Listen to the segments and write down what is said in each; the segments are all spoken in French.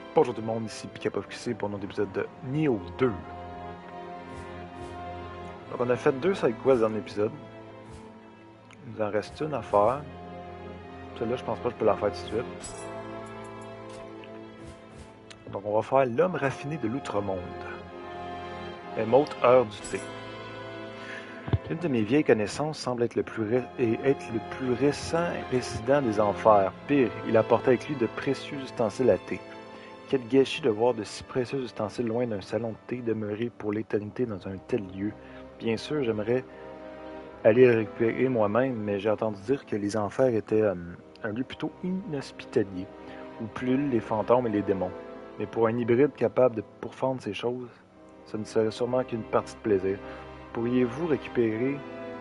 Bonjour tout le monde, ici PikaPofQC pour notre épisode de Nioh 2. Donc on a fait 2 side quests dans l'épisode. Il nous en reste une à faire. Celle-là, je pense pas que je peux la faire tout de suite. Donc on va faire l'homme raffiné de l'outre-monde. Emote heure du thé. L'une de mes vieilles connaissances semble être le plus récent résident des enfers. Pire, il apportait avec lui de précieux ustensiles à thé. Quel gâchis de voir de si précieux ustensiles loin d'un salon de thé demeuré pour l'éternité dans un tel lieu. Bien sûr, j'aimerais aller le récupérer moi-même, mais j'ai entendu dire que les enfers étaient un lieu plutôt inhospitalier, où pullulent les fantômes et les démons. Mais pour un hybride capable de pourfendre ces choses, ce ne serait sûrement qu'une partie de plaisir. Pourriez-vous récupérer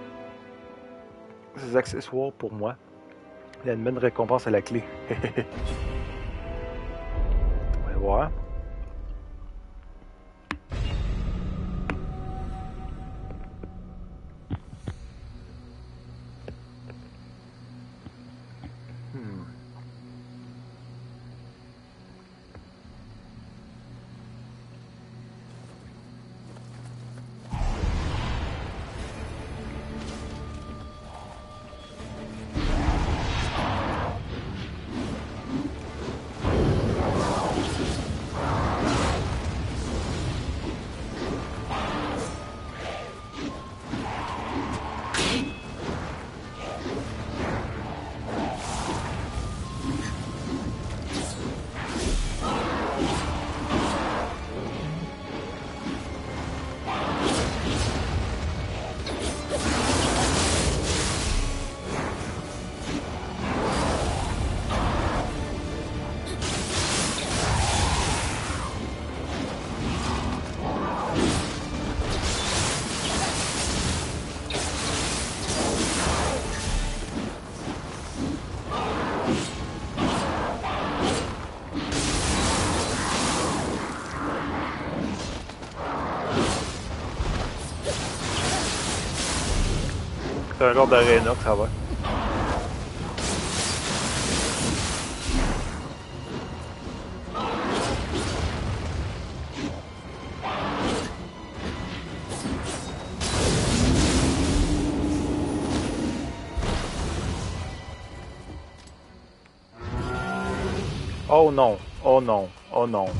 ces accessoires pour moi? Il y a une bonne récompense à la clé. On va voir. C'est un genre d'aréna que ça va. Oh non, oh non, oh non.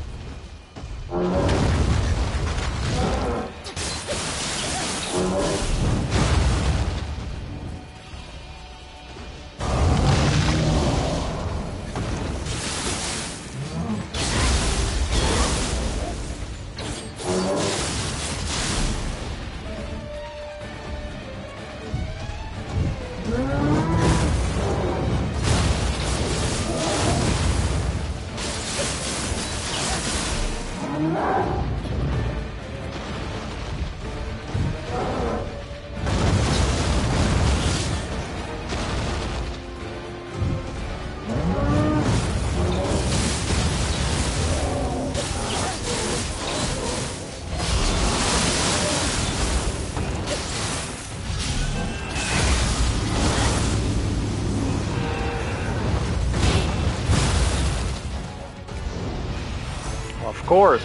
Of course.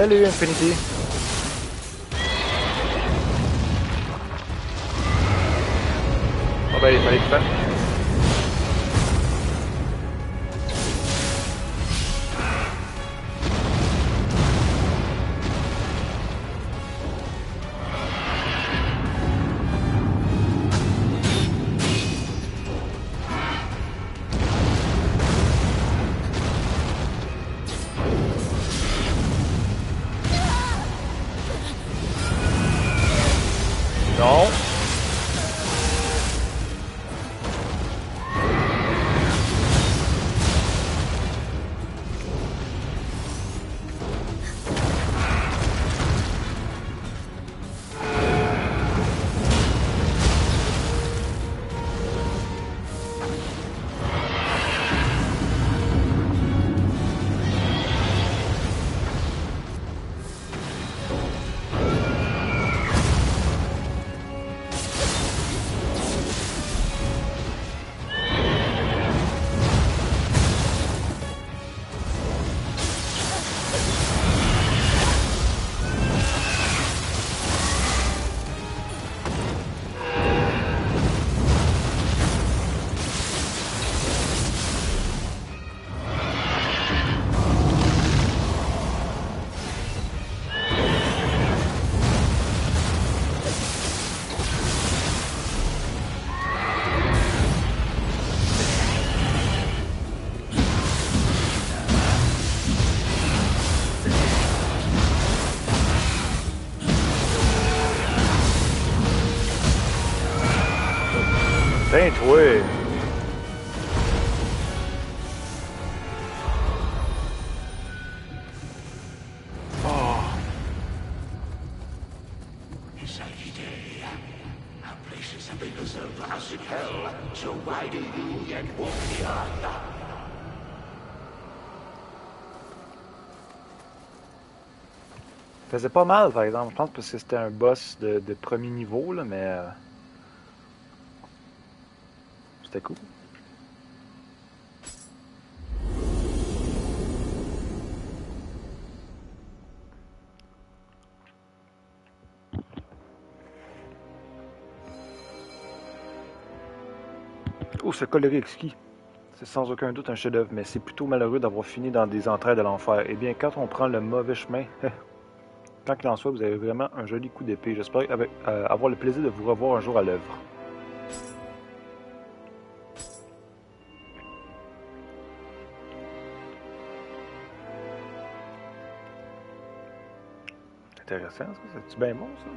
Salut Infinity! Oh ben, il fallait le faire. Non! Tiens, toi! Oh! Our places have been reserved for us in hell, so why do you yet walk the earth? Ça faisait pas mal, par exemple. Je pense parce que c'était un boss de premier niveau, là, mais c'était cool. Oh, ce collier exquis. C'est sans aucun doute un chef-d'œuvre, mais c'est plutôt malheureux d'avoir fini dans des entrailles de l'enfer. Eh bien, quand on prend le mauvais chemin, tant qu'il en soit, vous avez vraiment un joli coup d'épée. J'espère avoir le plaisir de vous revoir un jour à l'œuvre. C'est intéressant, ça. C'est-tu bien bon, ça?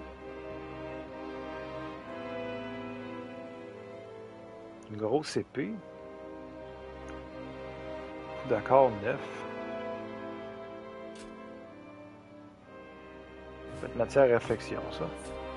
Une grosse épée. Coup d'accord neuf. Ça va être matière à réflexion, ça.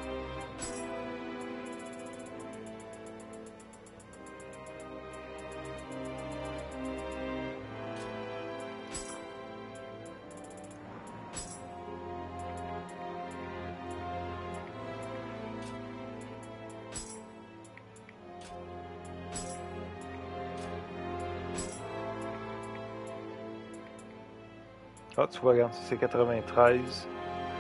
Ah, tu vois, regarde, c'est 93.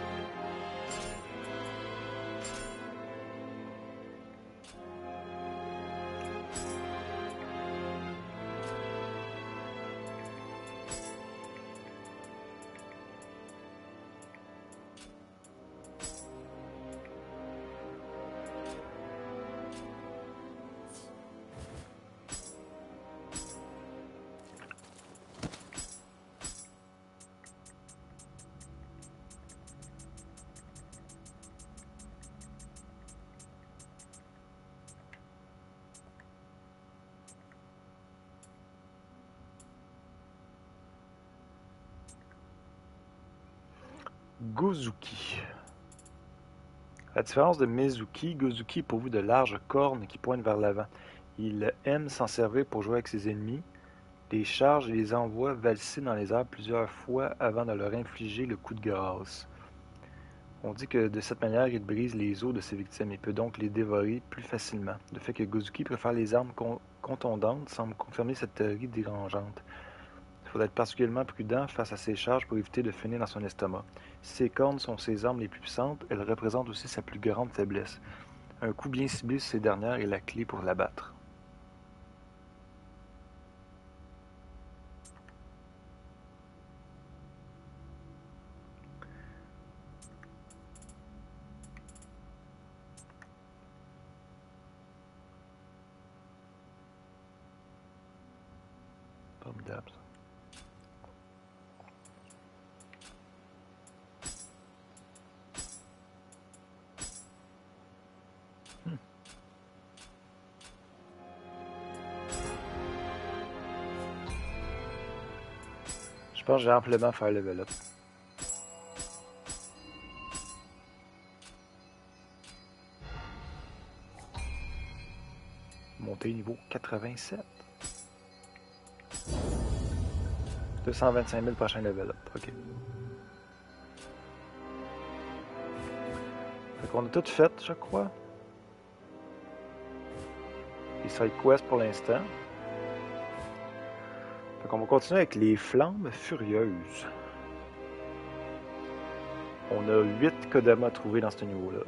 Gozuki. À la différence de Mizuki, Gozuki est pourvu de larges cornes qui pointent vers l'avant. Il aime s'en servir pour jouer avec ses ennemis, les charge et les envoie valser dans les airs plusieurs fois avant de leur infliger le coup de grâce. On dit que de cette manière, il brise les os de ses victimes et peut donc les dévorer plus facilement. Le fait que Gozuki préfère les armes contondantes semble confirmer cette théorie dérangeante. Il faut être particulièrement prudent face à ces charges pour éviter de finir dans son estomac. Si ses cornes sont ses armes les plus puissantes, elles représentent aussi sa plus grande faiblesse. Un coup bien ciblé sur ces dernières est la clé pour l'abattre. Formidable. Je pense que j'ai amplement faire level up. Monter niveau 87. 225 000 prochain level up. Ok. Fait qu'on a tout fait, je crois. Les side quests pour l'instant. Fait qu'on va continuer avec les flammes furieuses. On a 8 Kodama à trouver dans ce niveau-là.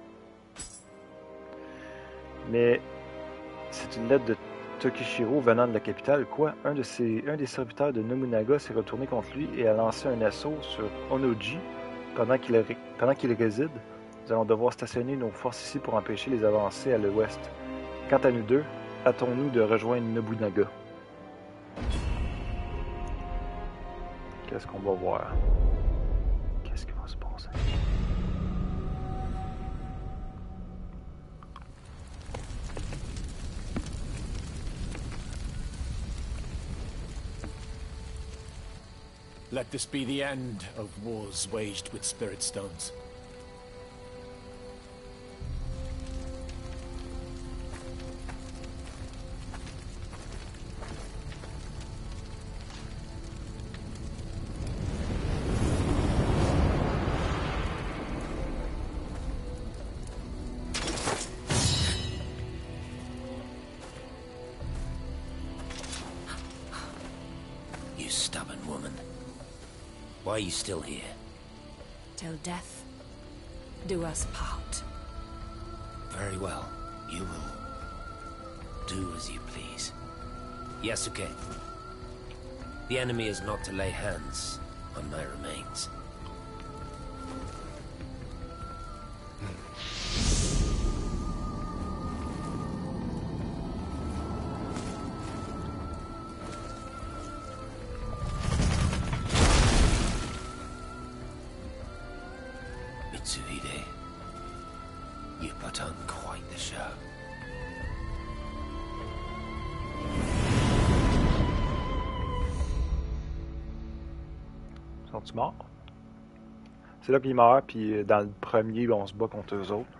Mais c'est une lettre de Tokishiro venant de la capitale. Quoi? Un des serviteurs de Nobunaga s'est retourné contre lui et a lancé un assaut sur Onoji pendant qu'il réside. Nous allons devoir stationner nos forces ici pour empêcher les avancées à l'ouest. Quant à nous deux, hâtons-nous de rejoindre Nobunaga. Qu'est-ce qu'on va voir? Qu'est-ce qui va se passer? Let this be the end of wars waged with spirit stones. You stubborn woman. Why are you still here? Till death do us part. Very well. You will do as you please. Yasuke, the enemy is not to lay hands on my remains. Mitsuhide, you put on quite the show. Sont-ils morts? C'est là qu'ils meurent, puis dans le premier, on se bat contre eux autres.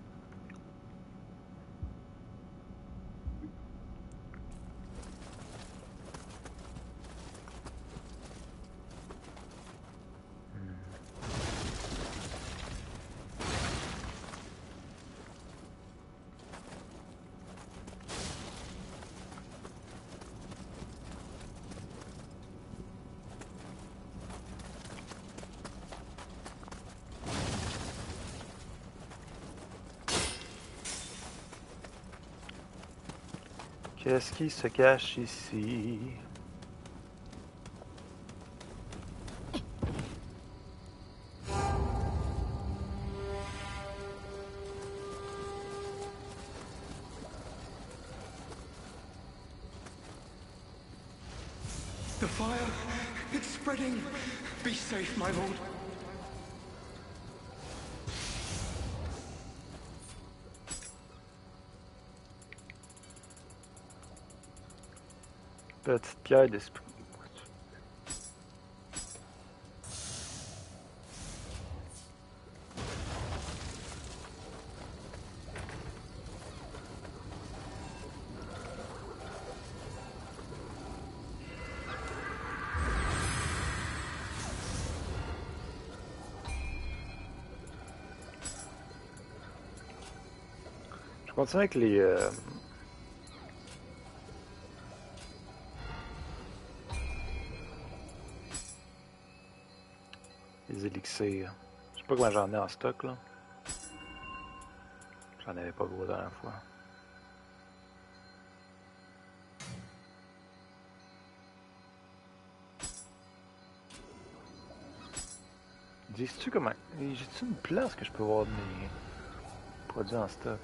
Qu'est-ce qui se cache ici? The fire, it's spreading. Be safe, my lord. Petite pierre d'esprit. Je continue avec les... des élixirs. Je sais pas comment j'en ai en stock là. J'en avais pas gros la dernière fois. Dis-tu comment. J'ai-tu une place que je peux avoir mes produits en stock?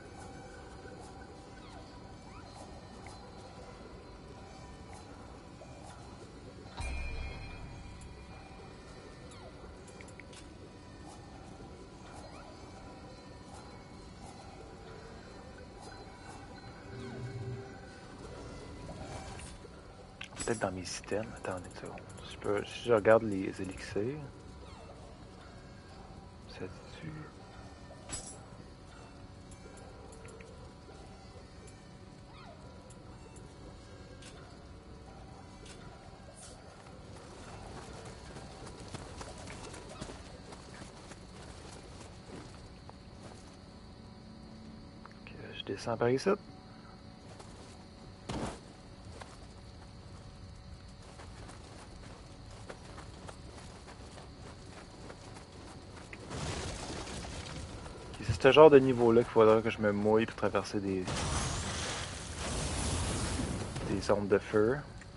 Peut-être dans mes systèmes. Attendez une seconde. Si je regarde les élixirs. Ça dit-tu? Ok, je descends par ici. C'est ce genre de niveau-là qu'il faudra que je me mouille pour traverser des zones de feu.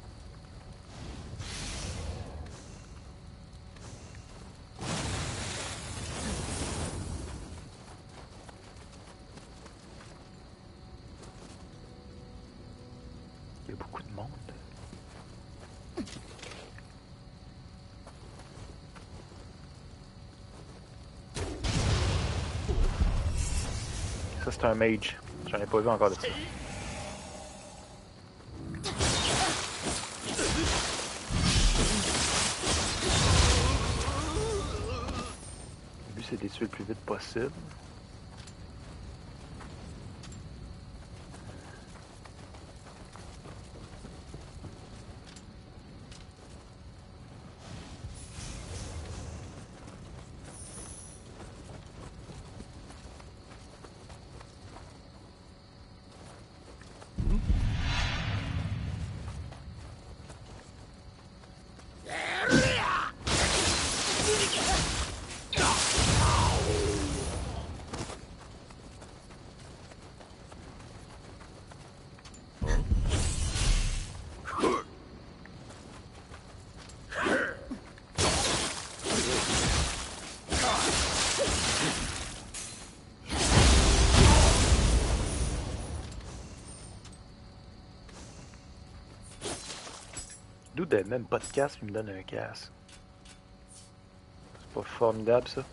Il y a beaucoup de monde. Ça c'est un mage. J'en ai pas vu encore de ça. Le but c'est de les tuer le plus vite possible. D'où de même pas de casque, il me donne un casque. C'est pas formidable ça?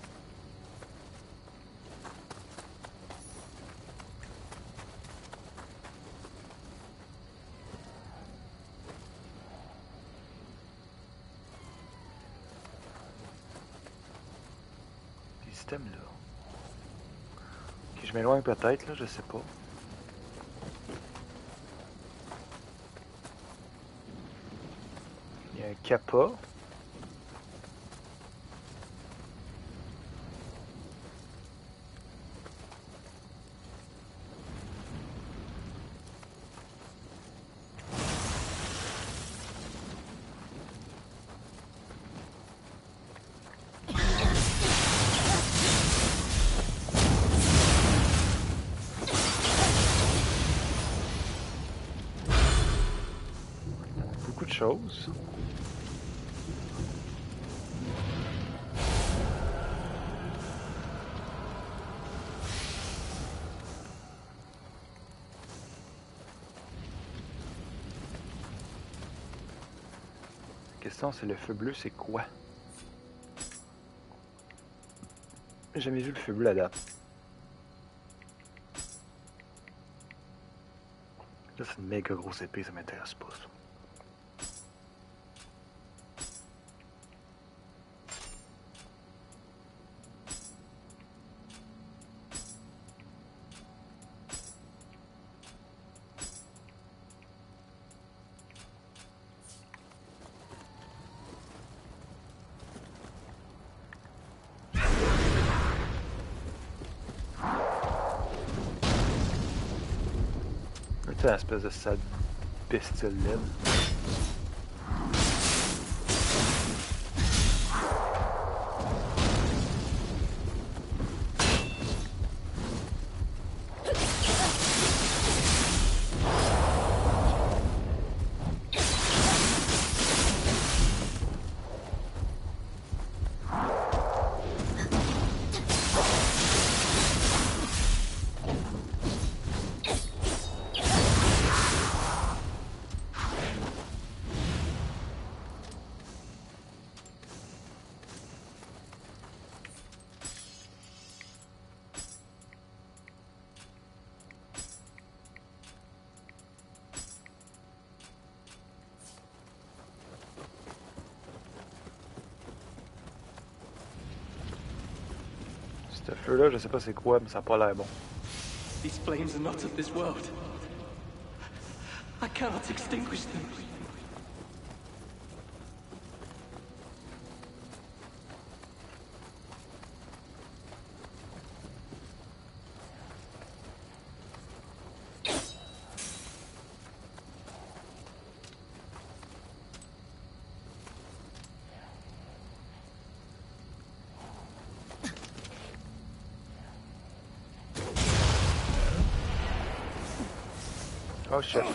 Les systèmes là. Ok, je m'éloigne peut-être là, je sais pas. Il y a un kappa. Beaucoup de choses. La question c'est le feu bleu c'est quoi? J'ai jamais vu le feu bleu à date. Là c'est une méga grosse épée, ça m'intéresse pas ça. C'est une espèce de sale bestiole laide. Ce feu-là, je sais pas c'est quoi, mais ça a pas l'air bon. These flames are not of this world. I cannot extinguish them. Oh shit.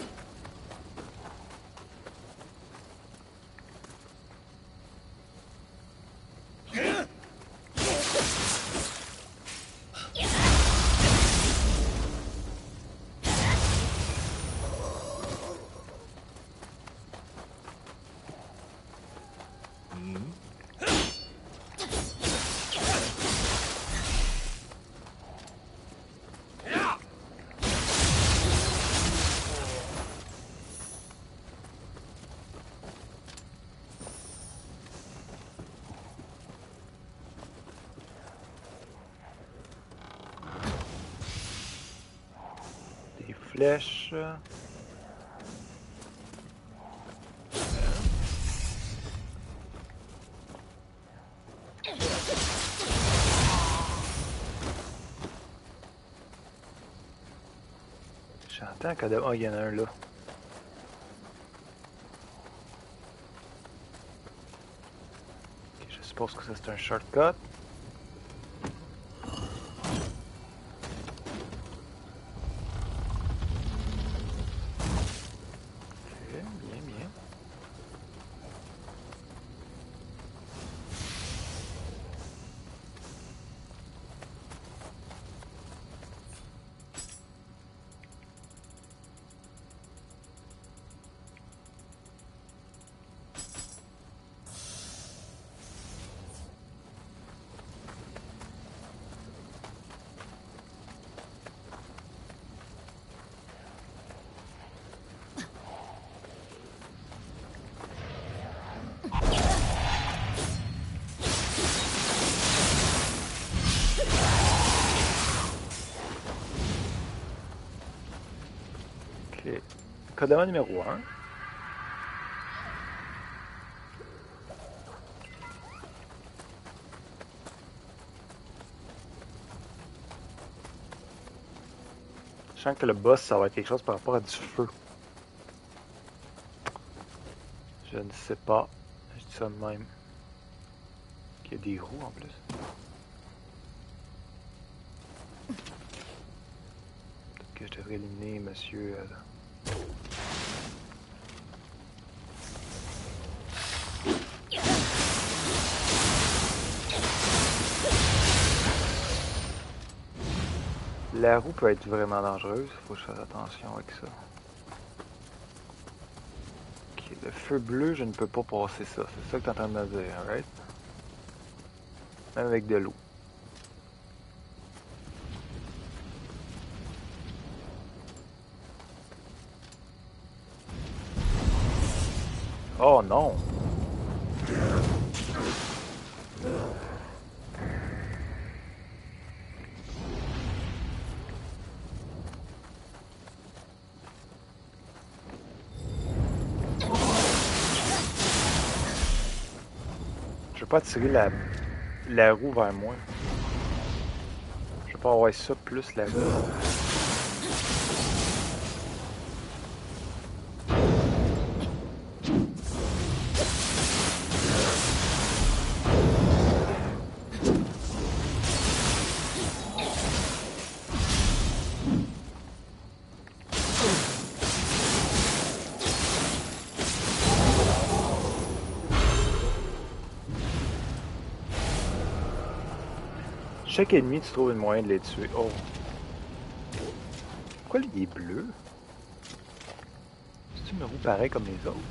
Flèche. J'entends un cadavre. Oh, il y en a un là. Okay, je suppose que ça c'est un shortcut. Cadavre numéro 1. Je sens que le boss, ça va être quelque chose par rapport à du feu. Je ne sais pas. Je dis ça de même. Il y a des roues en plus. Peut-être que je devrais éliminer monsieur... La roue peut être vraiment dangereuse, faut que je fasse attention avec ça. Ok, le feu bleu, je ne peux pas passer ça, c'est ça que tu es en train de me dire, right? Même avec de l'eau. Oh non! Je veux pas tirer la roue vers moi. Je veux pas avoir ça plus la roue. Chaque ennemi, tu trouves une moyen de les tuer. Oh. Pourquoi il est bleu? C'est-tu une roue pareil comme les autres?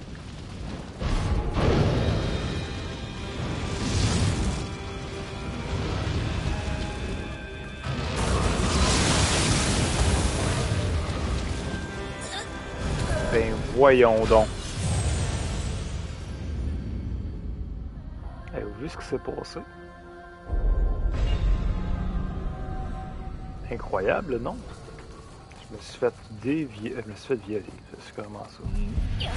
Ben voyons donc. Avez-vous vu ce qui s'est passé? Incroyable, non? Je me suis fait je me suis fait violer. C'est carrément ça.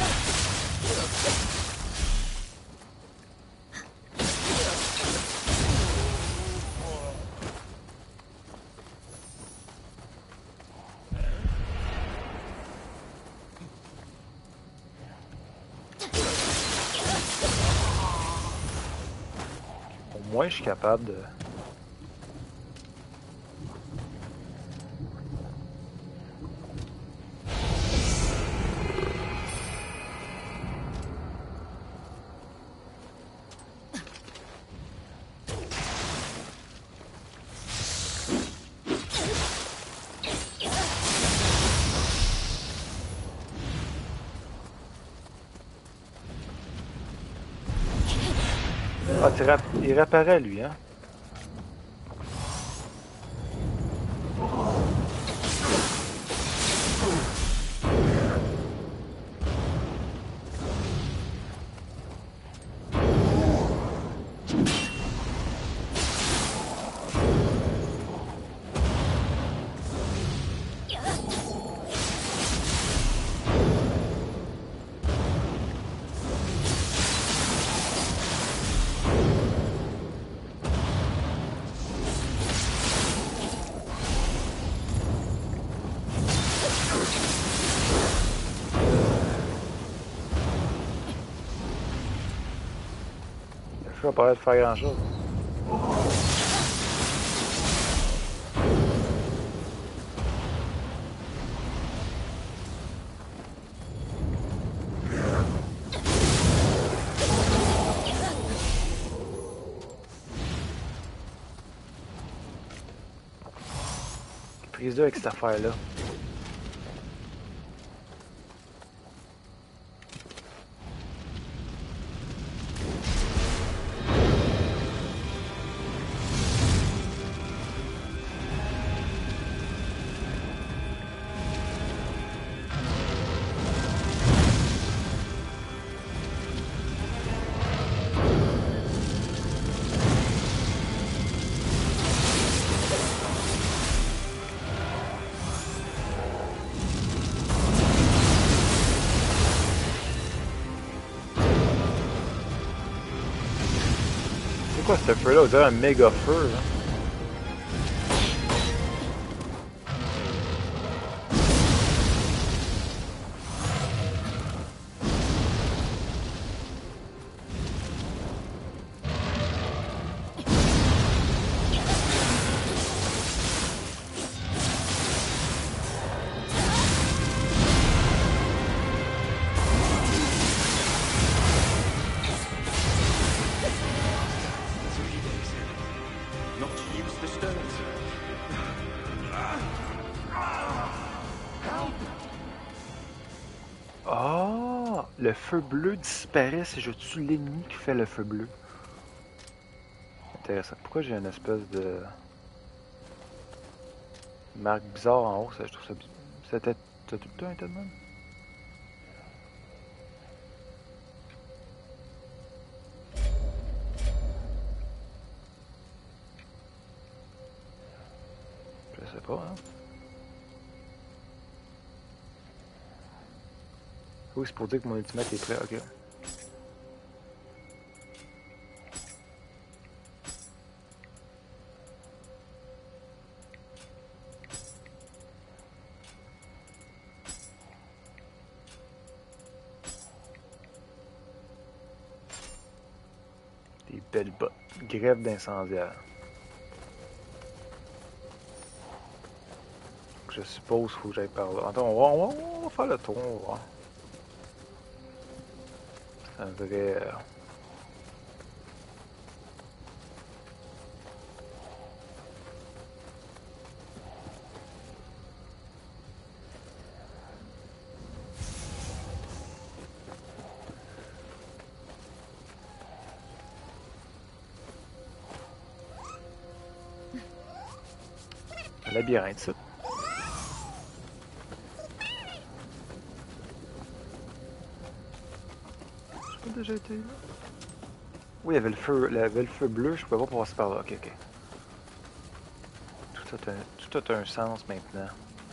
Au moins, je suis capable de... Ah, il réapparaît, lui, hein? Je vais pas de faire grand chose. Prise 2 avec cette affaire-là. C'est quoi ce feu-là? On dirait un méga feu, là. Not to use the stones. Ah! Le feu bleu disparaît si je tue l'ennemi qui fait le feu bleu. Intéressant. Pourquoi j'ai une espèce de marque bizarre en haut? Ça, je trouve ça bizarre. C'était tout le temps été de même? Je sais pas, hein? Oui, c'est pour dire que mon ultimate est prêt, ok. Des belles bottes. Grève d'incendiaire. Je suppose qu'il faut que j'aille par là. Attends, on va faire le tour, on va voir. C'est un vrai... un labyrinthe, ça. J'ai pas déjà été là? Oui, il y avait le feu bleu, je pouvais pas passer par là. Ok, ok. Tout Tout a un sens maintenant.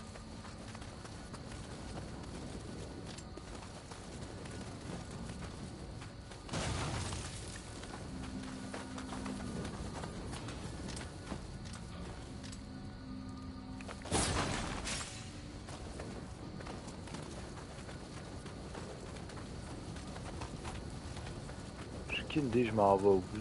J'ai qu'une idée, je m'en vais où là.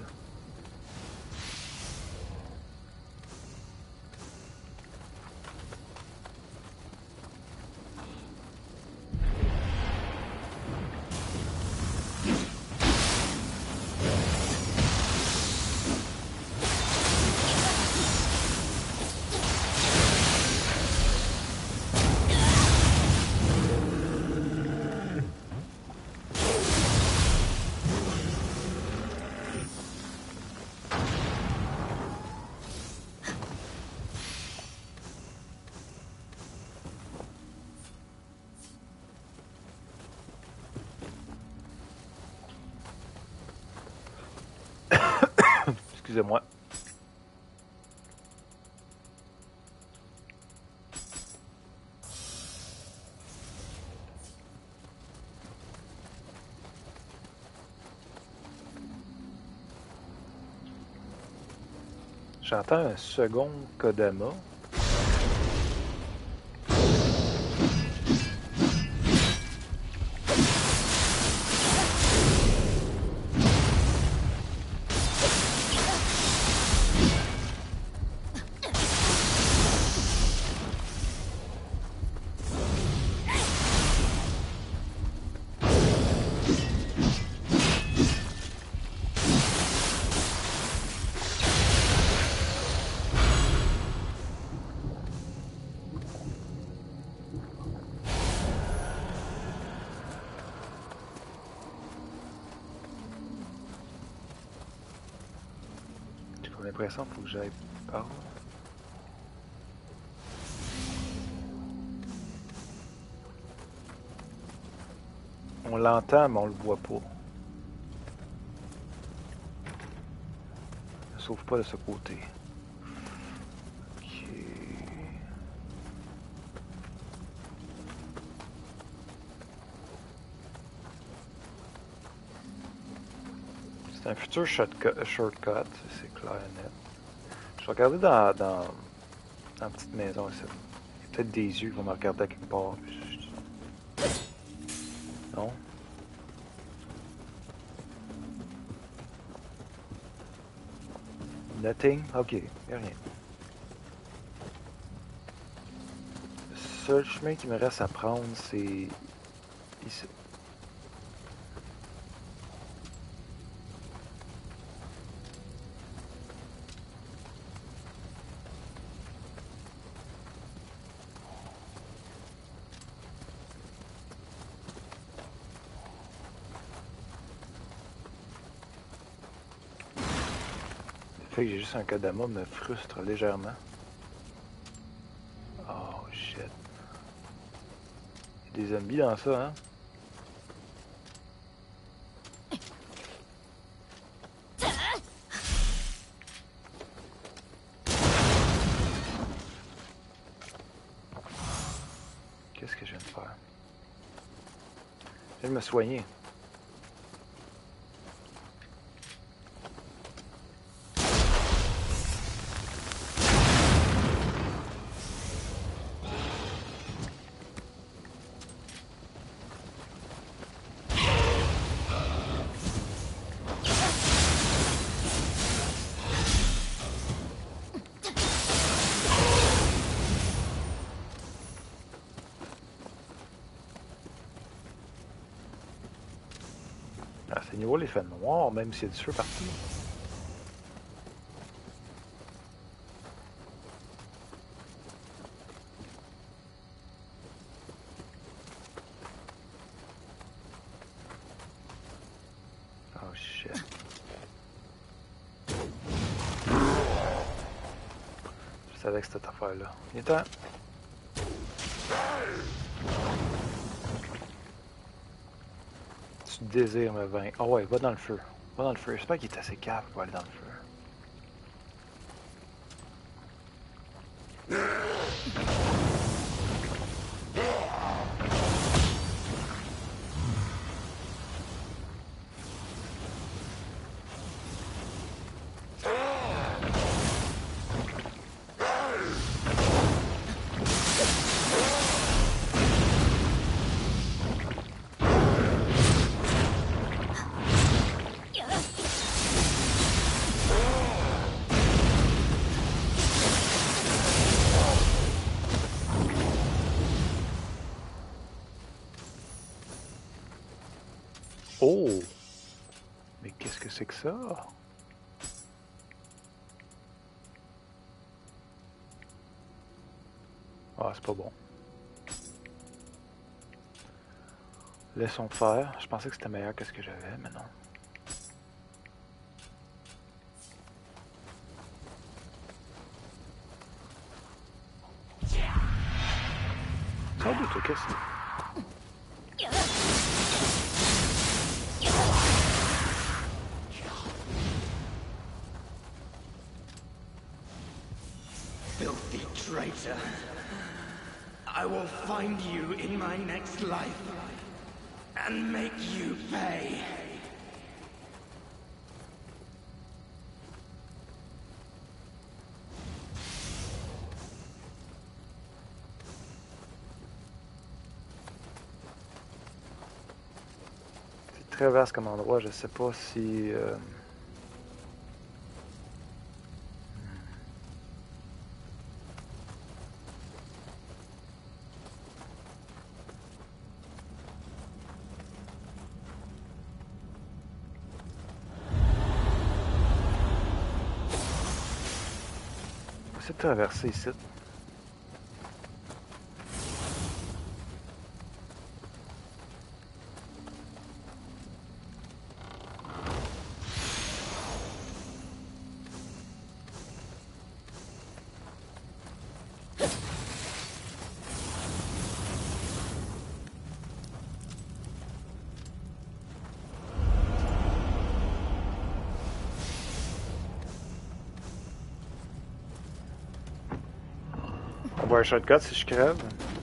Excusez-moi. J'entends un second Kodama. J'ai l'impression qu'il faut que j'aille par là. On l'entend, mais on le voit pas. Sauf pas de ce côté. Ok. C'est un futur shortcut, c'est clair et net. Je vais regarder dans la petite maison ici. Il y a peut-être des yeux qui vont me regarder à quelque part. Non? Nothing? Ok, y'a rien. Le seul chemin qui me reste à prendre, c'est ici. Le fait que j'ai juste un Kodama me frustre légèrement. Oh shit. Il y a des zombies dans ça, hein? Qu'est-ce que je viens de faire? Je viens de me soigner. À ce niveau, il fait noir, même s'il y a du feu partout. Oh shit. Je savais que c'était cette affaire-là. Il est temps. Tu désires me vaincre. Oh ouais, va dans le feu. Va dans le feu. J'espère qu'il est assez calme pour aller dans le feu. Oh! Mais qu'est-ce que c'est que ça? Ah, c'est pas bon. Laissons faire. Je pensais que c'était meilleur que ce que j'avais, mais non. Sors de toi, qu'est-ce que c'est? Filthy traitor. I will find you in my next life and make you pay. C'est très vaste comme endroit, je sais pas si... C'est traversé ici. On va un shortcut si je crève.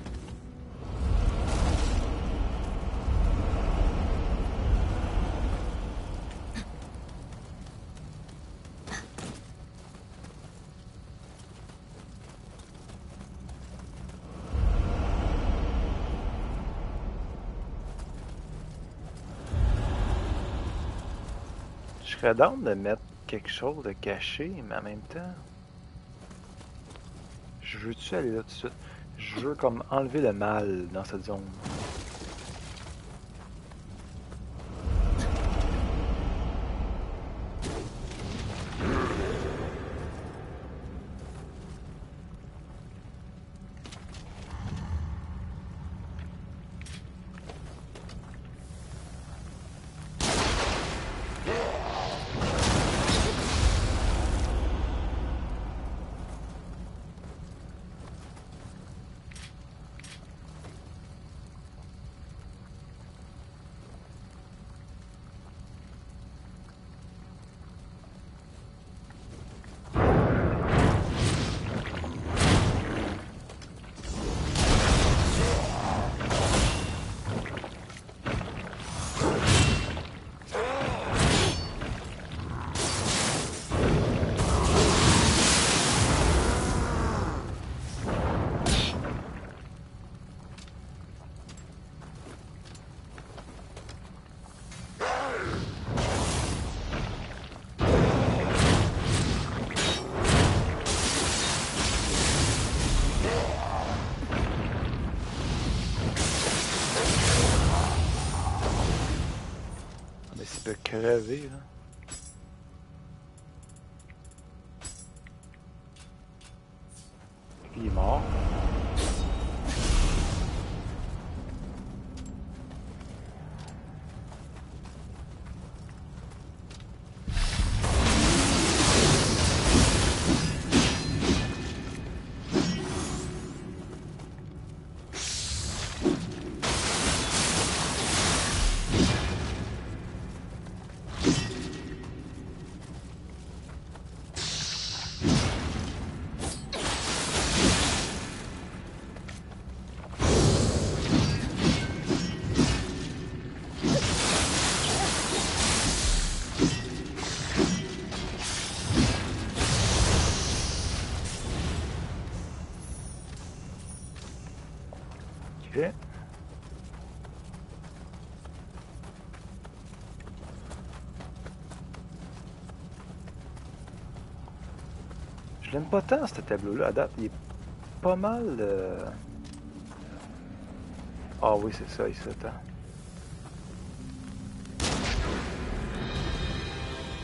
Je serais down de mettre quelque chose de caché, mais en même temps... Je veux-tu aller là tout de suite? Je veux comme enlever le mal dans cette zone. Crever, là. Il est mort. Ok. Je l'aime pas tant, ce tableau-là, à date. Il est pas mal... Ah oui, c'est ça, il s'attend.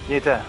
Viens-t'en.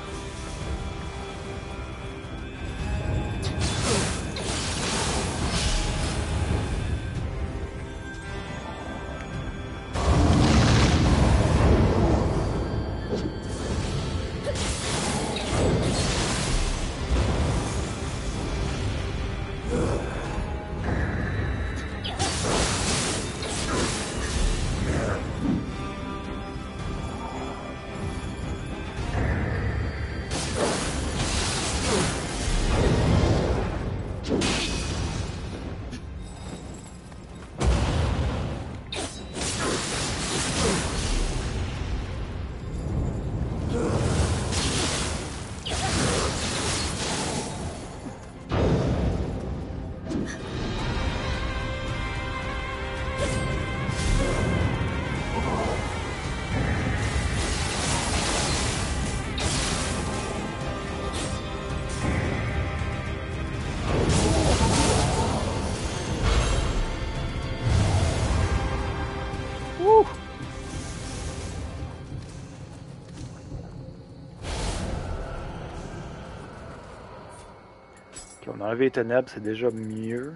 Ok, on a enlevé les ténèbres, c'est déjà mieux.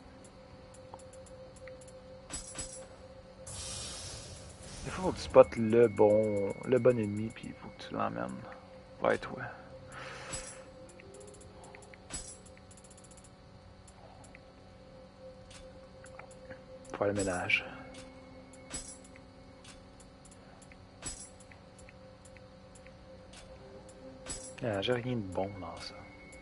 Il faut que tu spottes le bon ennemi, puis il faut que tu l'emmènes. Ouais, toi. Faire le ménage. Ah, j'ai rien de bon dans ça.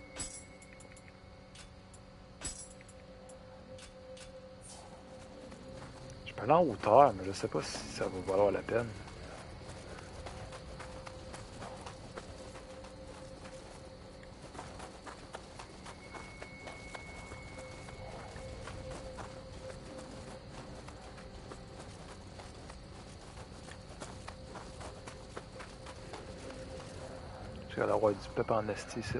Je peux aller en hauteur, mais je sais pas si ça va valoir la peine. Je vais avoir du pep en esti ici.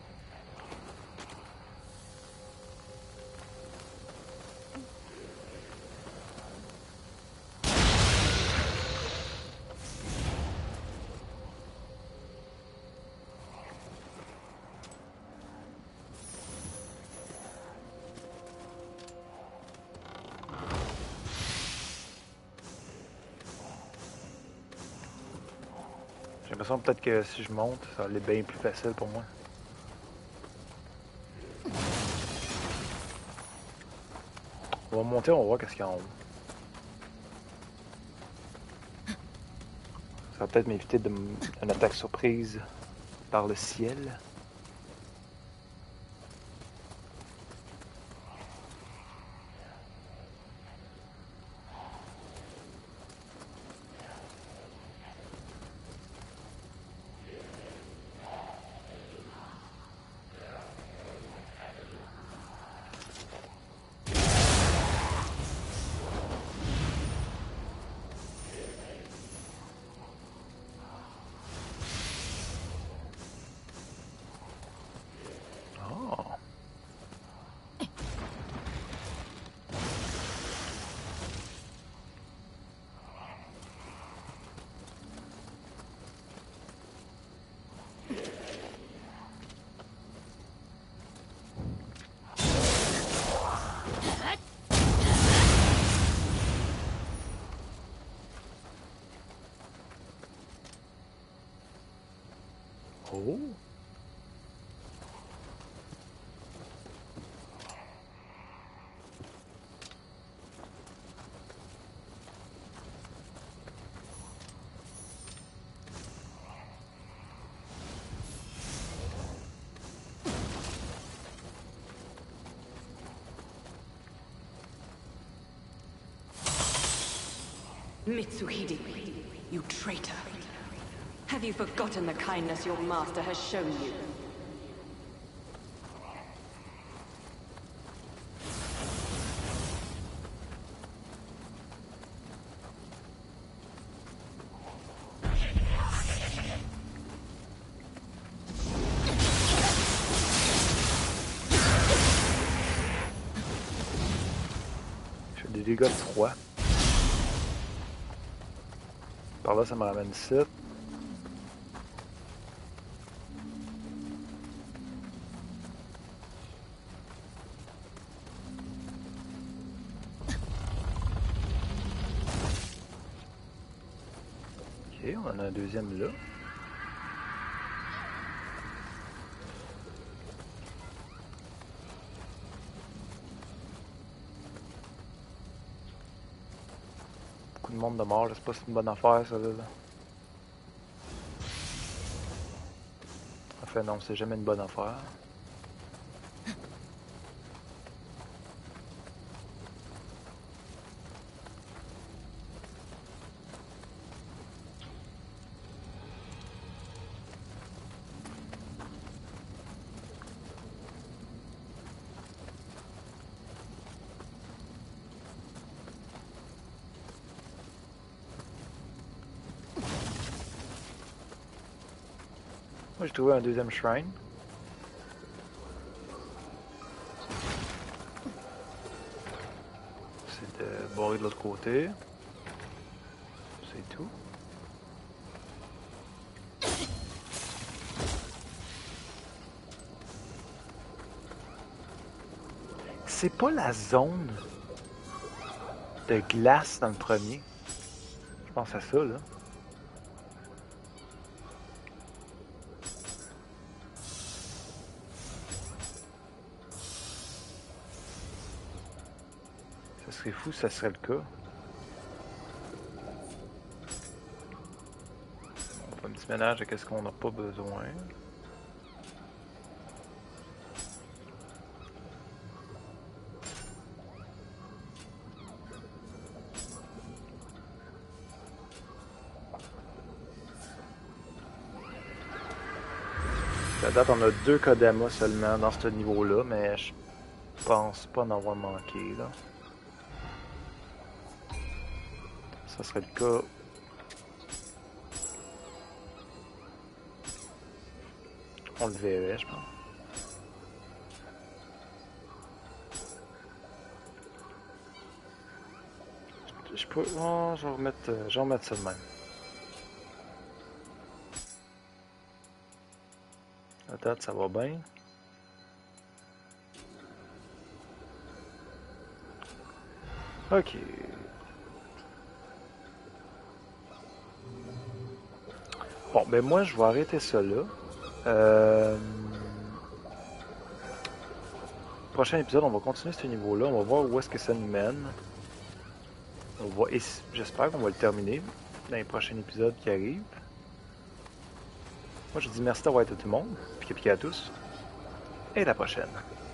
J'ai l'impression peut-être que si je monte, ça va aller bien plus facile pour moi. On va monter, on va voir qu'est-ce qu'il y a en haut. Ça va peut-être m'éviter une attaque surprise par le ciel. Oh. Oh. Mitsuhide, you traitor. Have you forgotten the kindness your master has shown you? Je fais des dégâts de froid. Par là, ça me ramène ici. Ok, on en a un deuxième là. Beaucoup de monde de mort, là, c'est pas si une bonne affaire ça là. Enfin non, c'est jamais une bonne affaire. Moi j'ai trouvé un deuxième shrine. C'est de barrer de l'autre côté. C'est tout. C'est pas la zone de glace dans le premier. Je pense à ça là. Ça serait fou, ça serait le cas. On fait un petit ménage à qu'est-ce qu'on n'a pas besoin. À date, on a 2 Kodama seulement dans ce niveau-là, mais je pense pas en avoir manqué là. Ça serait le cas. On le verrait, je pense. Je peux. Oh, je vais remettre ça de même. À date, ça va bien. Ok. Bon, ben moi, je vais arrêter ça là. Prochain épisode, on va continuer ce niveau-là. On va voir où est-ce que ça nous mène. J'espère qu'on va le terminer dans les prochains épisodes qui arrivent. Moi, je dis merci d'avoir été tout le monde. Piqué à tous. Et à la prochaine.